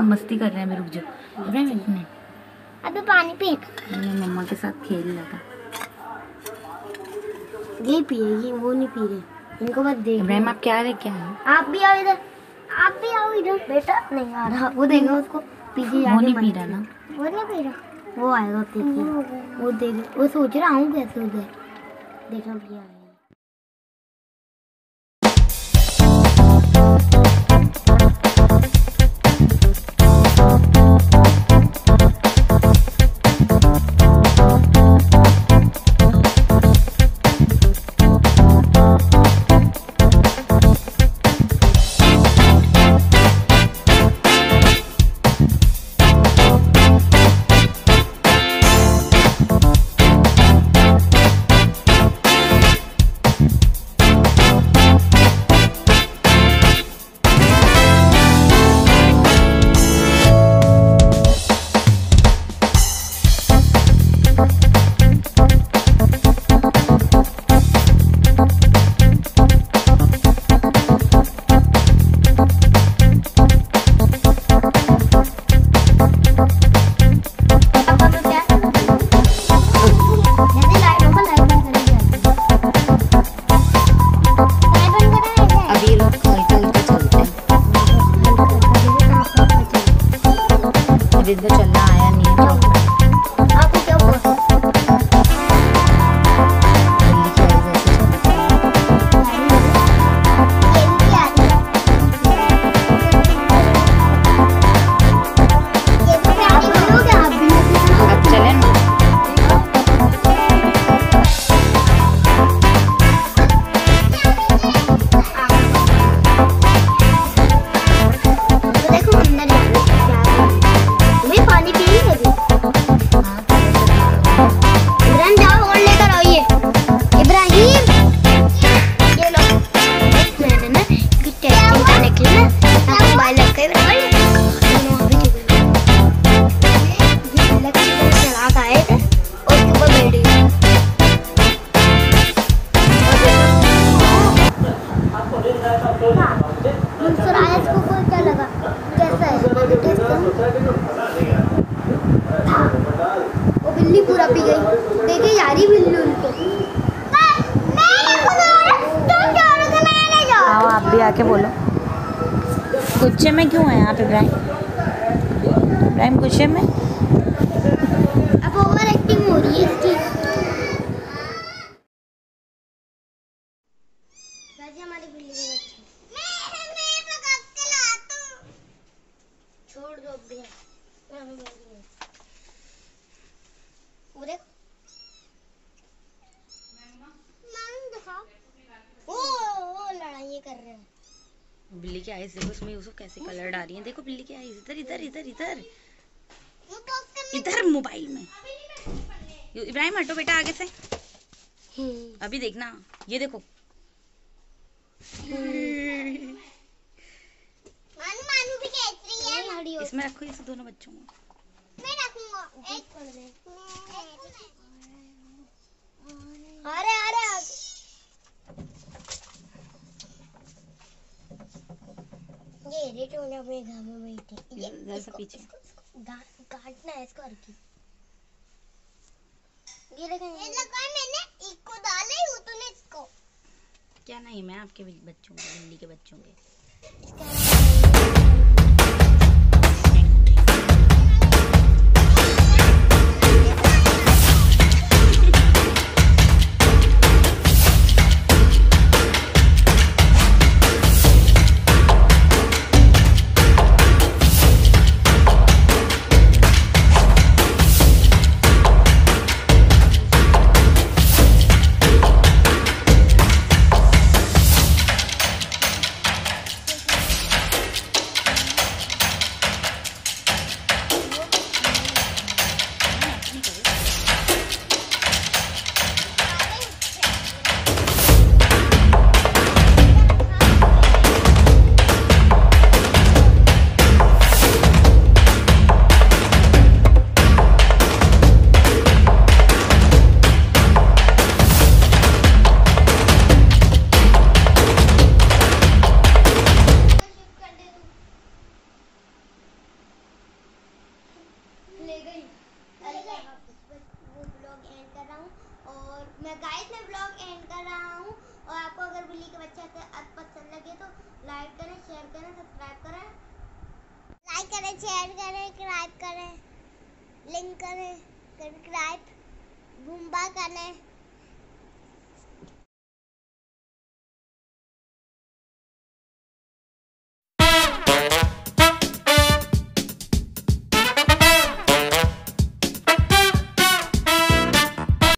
मस्ती कर रहे हैं। रुक जाओ इब्राहिम, एक मिनट, अभी पानी पी। मैं मम्मा के साथ खेल रहा था। ये पिएगी, वो नहीं पी रहे, इनको मत देख। इब्राहिम आप क्या लेके आए? आप भी आओ इधर, आप भी आओ इधर। बेटा नहीं आ रहा, वो देगा उसको पीछे। वो नहीं पी रहा ना, वो नहीं पी रहा, वो आएगा देखिए, वो देख, वो सोच रहा हूँ कैसे उधर देखना भैया। चलना आया नहीं है आपको क्या हुआ? वो बिल्ली पूरा पी गई। देखिए यारी बिल्ली उनको। आओ आप भी आके बोलो। गुच्छे में क्यों है आप इब्राहिम? इब्राहिम गुच्छे में? अब ओवर एक्टिंग हो रही है इसकी। हमारी बिल्ली के बच्चे छोड़ दो भी। लड़ाई कर रहे हैं। बिल्ली की आईज देखो, उसमें यूसुफ कैसे कलर डाल रही है। देखो बिल्ली की आईज, इधर इधर इधर इधर इधर मोबाइल में। इब्राहिम हटो बेटा आगे से। अभी देखना, ये देखो। मानू भी खेल रही है। इसमें रखो इस दोनों बच्चों को। मैं रखूंगा। अरे अरे ये रेटोने अपने घर में बैठे। ये पीछे काटना है इसको। ये लगाया मैंने, इसको डाले तूने इसको। क्या नहीं, मैं आपके बच्चों के, बिल्ली के बच्चों के। कर रहा हूँ और मैं गाइस में ब्लॉग एंड कर रहा हूँ। और आपको अगर बिल्ली के बच्चे पसंद लगे तो लाइक करें, शेयर करें, सब्सक्राइब करें, लाइक करें, शेयर करें, सब्सक्राइब करें, लिंक करें, सब्सक्राइब, बुम्बा करें।